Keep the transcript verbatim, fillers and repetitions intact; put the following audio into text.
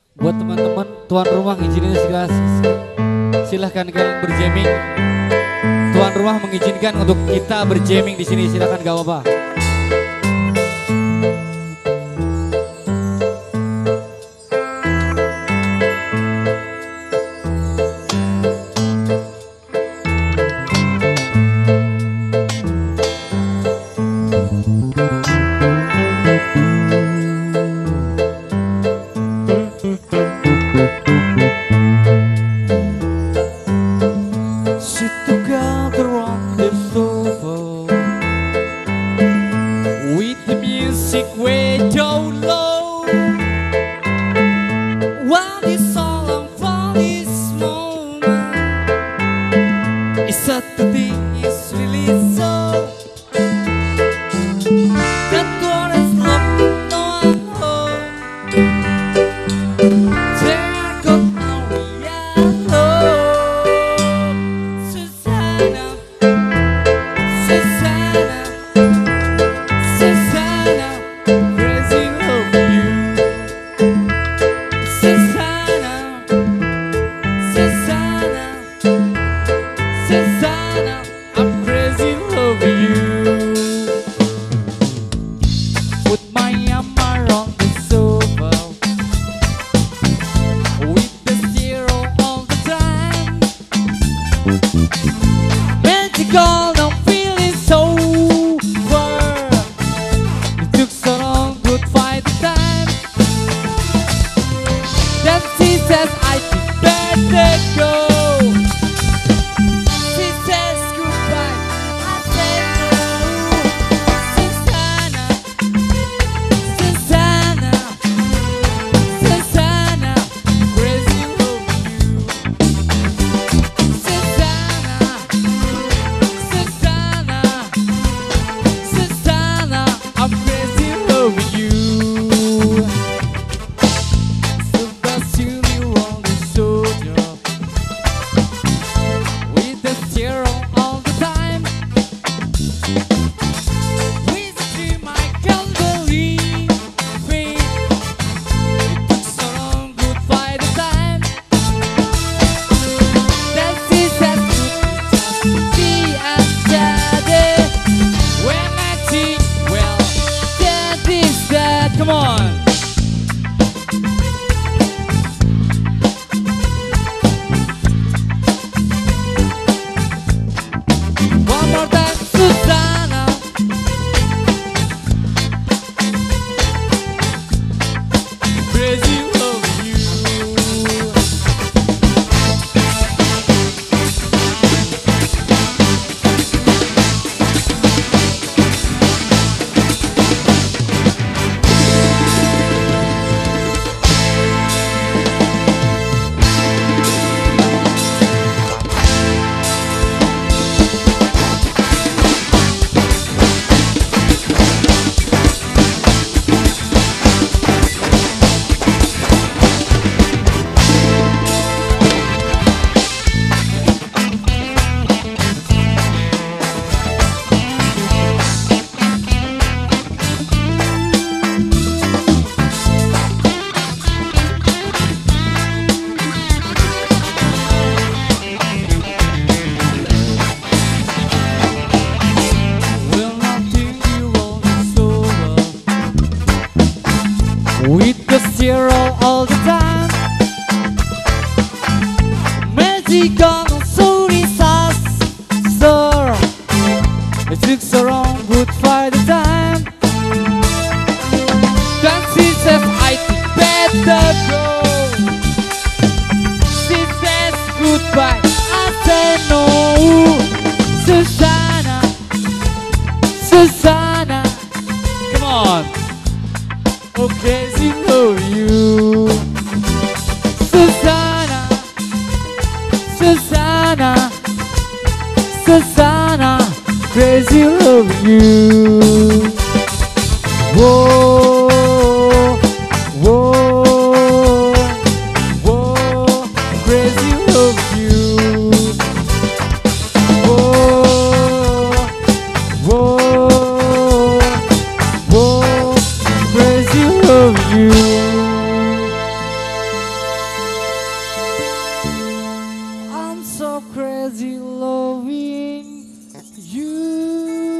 Buat teman-teman tuan rumah izinin segala silahkan kalian berjamming. Tuan rumah mengizinkan untuk kita berjamming di sini, silahkan gak apa-apa. With the zero all the time, magical so disaster. It took so long, good for the time. Then she says I better go. She says goodbye, I say no. Susanna, Susanna, come on. Oh, crazy love you, Susanna, Susanna, Susanna, crazy love you. Whoa, whoa, whoa, crazy love you. Whoa, whoa, whoa, crazy love you. I'm so crazy loving you.